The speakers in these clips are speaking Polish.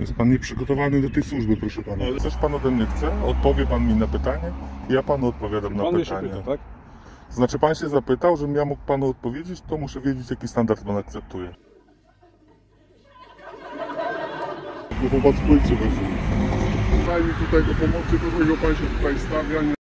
Jest pan nieprzygotowany do tej służby, proszę pana. Ale coś pan ode mnie chce? Odpowie pan mi na pytanie? Ja panu odpowiadam na pytanie. Pan się pyta, tak? Znaczy pan się zapytał, żebym ja mógł panu odpowiedzieć, to muszę wiedzieć, jaki standard pan akceptuje. Chłopak z policji właśnie. Daj mi tutaj do pomocy kogoś, pan się tutaj stawia. Nie...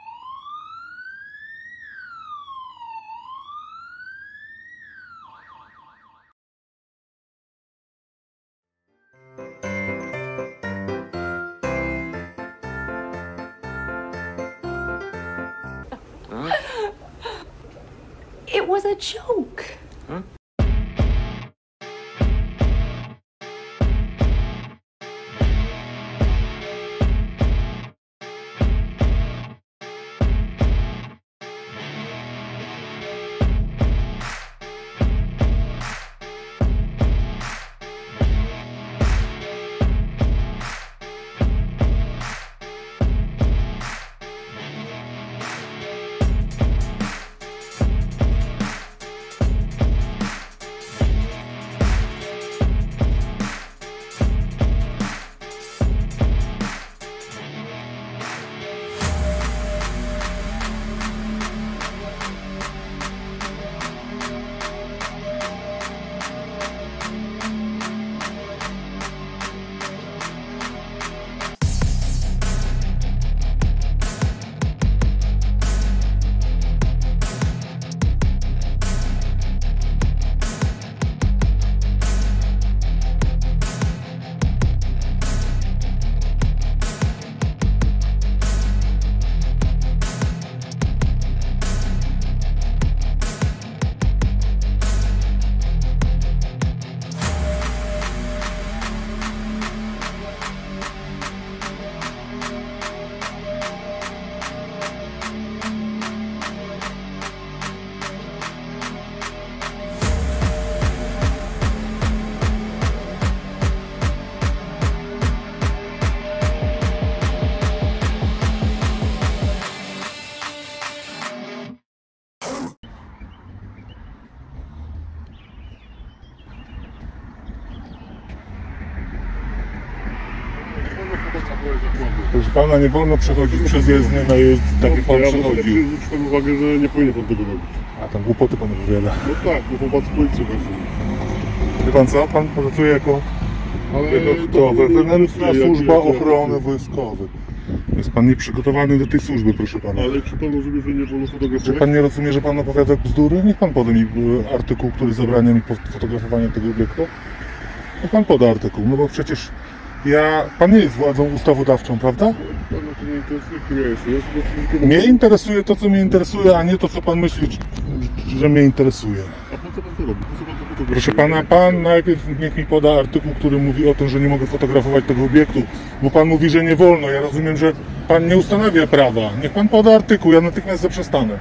It was a joke. Huh? Proszę pana, nie wolno przechodzić przez jezdnię na jeźdź, tak jak pan przechodził. Zwróć pan uwagę, że nie powinien pan tego robić. A tam głupoty pan wypowiada. No tak, bo chłopak z policji właśnie. Wie pan co? Pan pracuje jako wewnętrzna służba ochrony wojskowej. Jest pan nieprzygotowany do tej służby, proszę pana. Ale czy pan rozumie, że nie wolno Czy fotografować? pan nie rozumie, że pan opowiada bzdury? Niech pan poda mi artykuł, który zabrania mi fotografowania tego obiektu. Niech pan poda artykuł, no bo przecież pan nie jest władzą ustawodawczą, prawda? Pana to nie interesuje, kim ja jestem. Ja po prostu tylko... Mnie interesuje to, co mnie interesuje, a nie to, co pan myśli, że mnie interesuje. A po co pan to robi? Po co pan to fotografuje? Proszę pana, pan najpierw niech mi poda artykuł, który mówi o tym, że nie mogę fotografować tego obiektu, bo pan mówi, że nie wolno. Ja rozumiem, że pan nie ustanawia prawa. Niech pan poda artykuł, ja natychmiast zaprzestanę.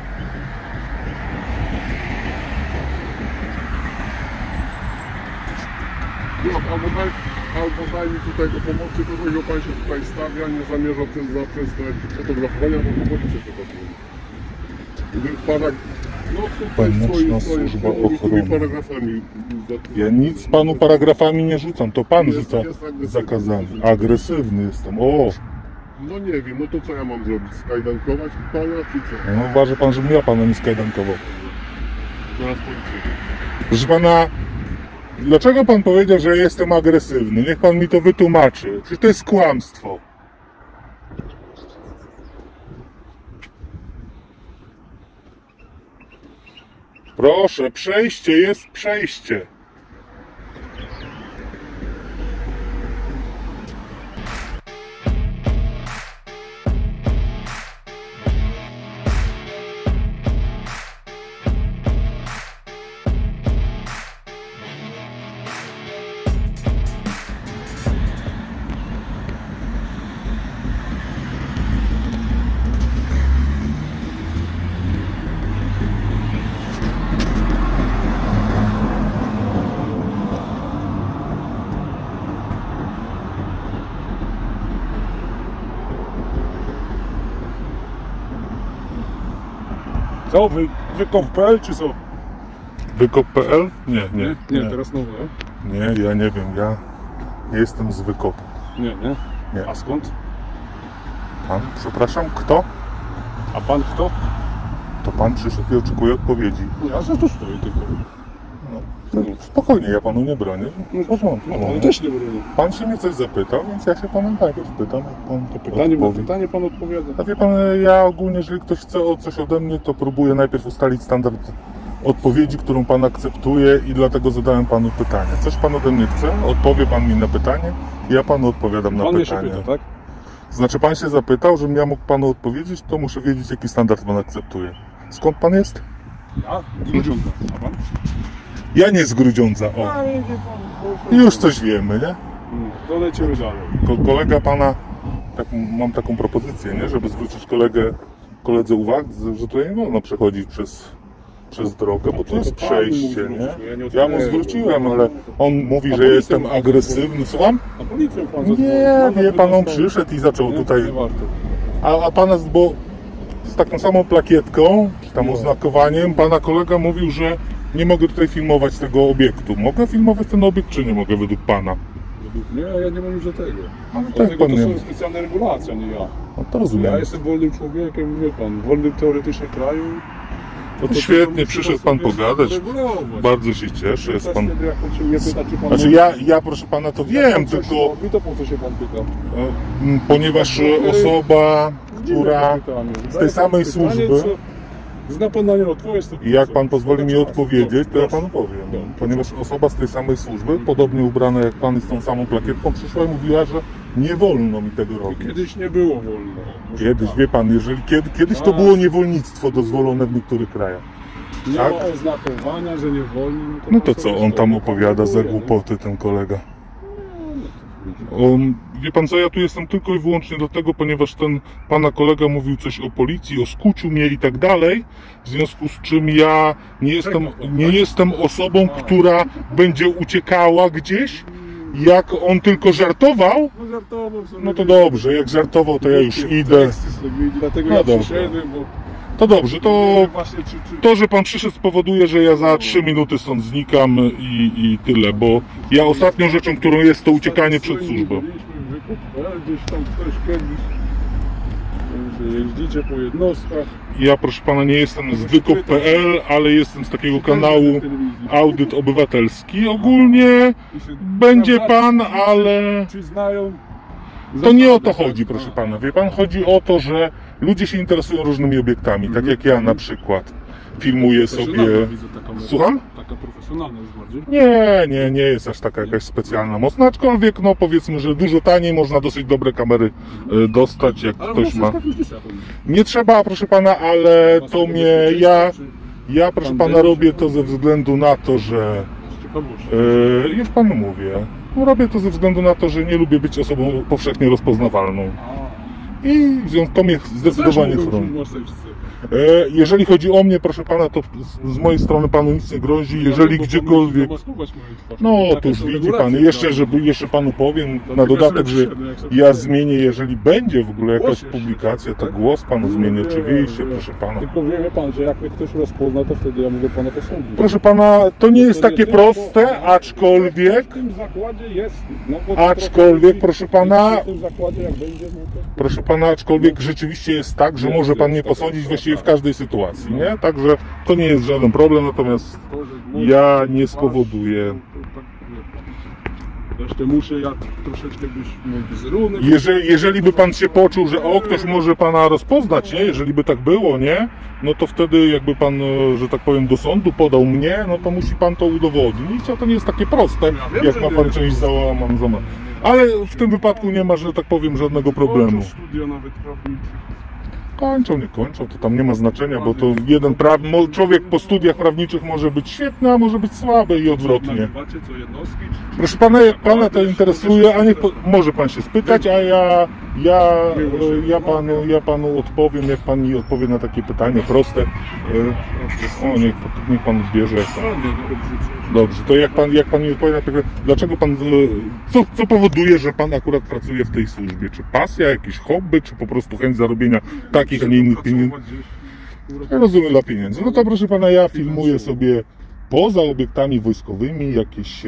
No, albo daj mi tutaj do pomocy kogoś, bo pan się tutaj stawia, nie zamierza zaprzestać fotografowania, bo po policji fotografuje. No Wewnętrzna służba ochrony. paragrafami. Ja nic panu paragrafami nie rzucam, to pan rzuca zakazami. Agresywny jestem, o! No nie wiem, no to co ja mam zrobić? Skajdankować pana, czy co? No uważa pan, żebym ja pana nie skajdankował. Zaraz policja. Proszę pana, dlaczego pan powiedział, że jestem agresywny? Niech pan mi to wytłumaczy. Czy to jest kłamstwo? Proszę, przejście, jest przejście. Co? Wykop.pl czy co? Wykop.pl? Nie, Nie, teraz nowe. Nie, ja nie wiem, Ja jestem z Wykopu. Nie. Nie. A skąd? Pan, przepraszam, kto? A pan kto? To pan przyszedł i oczekuje odpowiedzi. Ja za to stoję tylko. Spokojnie, ja panu nie bronię. W porządku. Pan też nie broni. Pan się mnie coś zapytał, więc ja się pana najpierw pytam, jak pan to Pytanie pan odpowiada. A wie pan, ja ogólnie, jeżeli ktoś chce coś ode mnie, to próbuję najpierw ustalić standard odpowiedzi, którą pan akceptuje i dlatego zadałem panu pytanie. Coś pan ode mnie chce? Odpowie pan mi na pytanie, ja panu odpowiadam na Pan mnie się pytanie. pyta, tak? Znaczy pan się zapytał, żebym ja mógł panu odpowiedzieć, to muszę wiedzieć, jaki standard pan akceptuje. Skąd pan jest? Ja? Grudziądza. A pan? Ja nie z Grudziądza, o. Już coś wiemy, nie? To lecimy dalej. Kolega pana, tak, mam taką propozycję, nie? Żeby zwrócić koledze uwagę, że tutaj nie wolno przechodzić przez drogę, bo tu jest przejście, nie? Ja mu zwróciłem, ale on mówi, że jestem agresywny. Słucham? Na policję pan Nie, wie pan, on przyszedł i zaczął tutaj. A pana, bo z taką samą plakietką, czy tam oznakowaniem, pana kolega mówił, że nie mogę tutaj filmować tego obiektu. Mogę filmować ten obiekt, czy nie mogę według pana? Nie, ja nie mam nic do tego. Ale Dlatego tak pan to nie. są specjalne regulacje, nie ja. No to rozumiem. Ja jestem wolnym człowiekiem, wie pan, wolnym teoretycznie kraju. No to świetnie, przyszedł pan pogadać. Bardzo się cieszę, jest pan. Jak pan się mnie pyta, czy pan Znaczy ja proszę pana to wiem, tylko I to po co się pan pyta? ponieważ osoba, która z tej samej służby, Zna pan na nie odpowiedź, to i jak pan pozwoli mi odpowiedzieć, to ja panu powiem. Ponieważ osoba z tej samej służby, podobnie ubrana jak pan i z tą samą plakietką, przyszła i mówiła, że nie wolno mi tego robić. kiedyś nie było wolno. Kiedyś, wie pan, jeżeli kiedyś to było niewolnictwo dozwolone w niektórych krajach. Nie tak? ma oznakowania, że nie wolno. No to co on tam opowiada za głupoty, ten kolega? Wie pan co, ja tu jestem tylko i wyłącznie do tego, ponieważ ten pana kolega mówił coś o policji, o skuciu mnie i tak dalej, w związku z czym ja nie jestem osobą, która będzie uciekała gdzieś. Jak on tylko żartował, no to dobrze, jak żartował, to ja już idę. Dlatego No ja dobrze. przyszedłem, bo To dobrze, to właśnie to, że pan przyszedł, spowoduje, że ja za 3 minuty stąd znikam i tyle, bo ja ostatnią rzeczą, którą jest, to uciekanie przed służbą. Gdzieś tam ktoś kiedyś, że jeździcie po jednostkach. Ja, proszę pana, nie jestem z wykop.pl, ale jestem z takiego kanału Audyt Obywatelski. Ogólnie będzie pan, ale Czy znają? to nie o to chodzi, proszę pana. Wie pan, chodzi o to, że ludzie się interesują różnymi obiektami, tak jak ja na przykład. Filmuję sobie... Słucham? Taka profesjonalna już bardziej. Nie jest aż taka jakaś specjalna mocna, aczkolwiek no powiedzmy, że dużo taniej można dosyć dobre kamery dostać, jak ktoś ma. Nie trzeba, proszę pana, ale to mnie, ja proszę pana robię to ze względu na to, że już panu mówię, robię to ze względu na to, że nie lubię być osobą powszechnie rozpoznawalną i w związku to mnie zdecydowanie chroni. Jeżeli chodzi o mnie, proszę pana, to z mojej strony panu nic nie grozi, jeżeli gdziekolwiek... No to już widzi pan, jeszcze panu powiem, na dodatek, że ja zmienię, jeżeli będzie w ogóle jakaś publikacja, to głos panu zmienię oczywiście, proszę pana. Tylko wie pan, że jak mnie ktoś rozpozna, to wtedy ja mogę pana posądzić. Proszę pana, to nie jest takie proste, aczkolwiek... W tym zakładzie jest... Aczkolwiek, proszę pana... W tym zakładzie jak będzie, no to... Proszę pana, aczkolwiek rzeczywiście jest tak, że może pan mnie posądzić właściwie w każdej sytuacji, nie? Także to nie jest żaden problem, natomiast ja nie spowoduję. Jeszcze muszę ja troszeczkę być mój wizerunek. Jeżeli by pan się poczuł, że ktoś może pana rozpoznać, nie? Jeżeli by tak było, nie? No to wtedy jakby pan, że tak powiem, do sądu podał mnie, no to musi pan to udowodnić, a to nie jest takie proste, jak ma pan część załamam. Ale w tym wypadku nie ma, że tak powiem, żadnego problemu. Studia nawet prawnicze. Kończą, nie kończą, to tam nie ma znaczenia, bo to człowiek po studiach prawniczych może być świetny, a może być słaby i odwrotnie. Nagrywacie co jednostki? Proszę pana, jak pana to interesuje, a może pan się spytać, a ja panu odpowiem, jak pan mi odpowie na takie pytanie proste. Niech pan bierze. Dobrze, to jak pan mi odpowie na pytanie, dlaczego pan, co powoduje, że pan akurat pracuje w tej służbie? Czy pasja, jakieś hobby, czy po prostu chęć zarobienia takich, a nie innych pieniędzy? Ja rozumiem, dla pieniędzy. No to proszę pana, ja filmuję sobie poza obiektami wojskowymi jakieś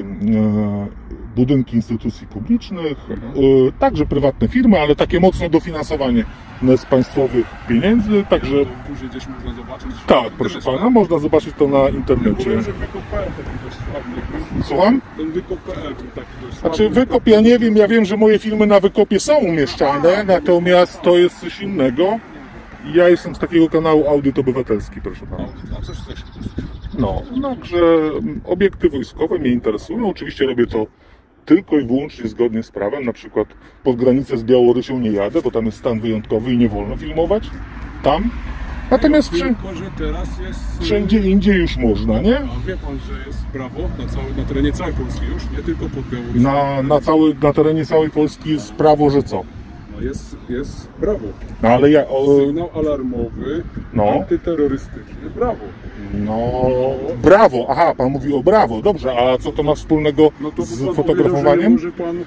budynki instytucji publicznych, także prywatne firmy, ale takie mocno dofinansowanie z państwowych pieniędzy, także... Później gdzieś można zobaczyć. Tak, proszę pana, można zobaczyć to na internecie. Mówię, że wykop.pl taki dość sławny. Słucham? Ten wykop.pl był taki dość Znaczy sławny. wykop, ja wiem, że moje filmy na wykopie są umieszczane, natomiast to jest coś innego. Ja jestem z takiego kanału Audyt Obywatelski, proszę pana. A coś. No, także obiekty wojskowe mnie interesują. Oczywiście robię to tylko i wyłącznie zgodnie z prawem. Na przykład pod granicę z Białorusią nie jadę, bo tam jest stan wyjątkowy i nie wolno filmować. Tam. Natomiast Tylko, że teraz jest... wszędzie indziej już można, nie? A wie pan, że jest prawo na terenie całej Polski już, nie tylko pod Białorusią. Na terenie całej Polski jest prawo, że co? No jest prawo. No ale Sygnał alarmowy, antyterrorystyczny, brawo. No, brawo, aha, pan mówi o brawo, dobrze, a co to ma wspólnego No to z pan fotografowaniem? powiedział, że nie może pan...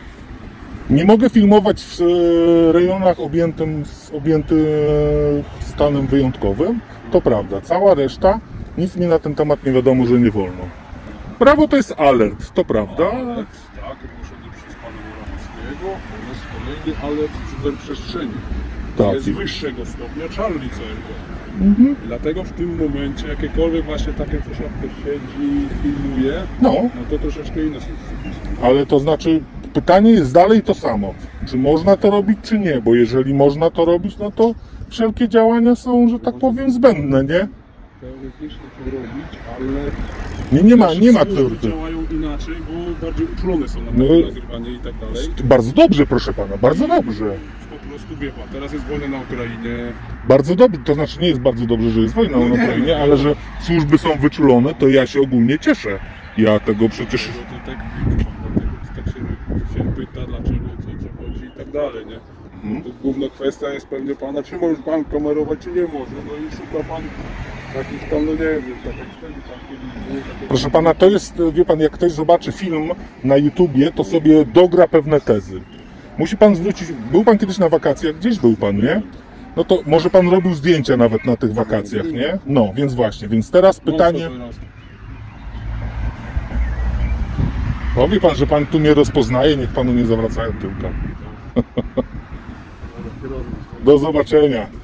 Nie mogę filmować w rejonach objętych stanem wyjątkowym, to prawda, cała reszta, nic mi na ten temat nie wiadomo, że nie wolno. Brawo to jest alert, to prawda? Alert, tak, ogłoszony przez pana Morawieckiego, oraz kolejny alert cyberprzestrzeni. Tak. Jest wyższego stopnia Charlie CRG. Dlatego w tym momencie jakiekolwiek właśnie takie coś jak to siedzi, filmuje, No, to troszeczkę inne są. ale to znaczy pytanie jest dalej to samo. Czy można to robić, czy nie? Bo jeżeli można to robić, no to wszelkie działania są, że tak powiem, zbędne, nie? Teoretycznie to robić, ale... Nie ma służby teoretyki. działają inaczej, bo bardziej uczulone są na No, nagrywanie i tak dalej. Bardzo dobrze, proszę pana, bardzo dobrze. Po prostu wie pan, teraz jest wojna na Ukrainie. Bardzo dobrze, to znaczy nie jest bardzo dobrze, że jest wojna na Ukrainie, ale że służby są wyczulone, to ja się ogólnie cieszę. Ja tego przecież... No to tak się pyta, dlaczego, co chodzi i tak dalej, nie? To główna kwestia jest pewnie pana, czy może pan kamerować, czy nie może. No i szuka pan takich tam, no nie wiem, tak jak wtedy tam kiedyś było takie... Proszę pana, to jest, wie pan, jak ktoś zobaczy film na YouTubie, to sobie dogra pewne tezy. Musi pan zwrócić... Był pan kiedyś na wakacjach? Gdzieś był pan, nie? No to może pan robił zdjęcia nawet na tych wakacjach, nie? No, więc właśnie, więc teraz pytanie... Powie pan, że pan tu mnie rozpoznaje, niech panu nie zawracają tyłka. Do zobaczenia.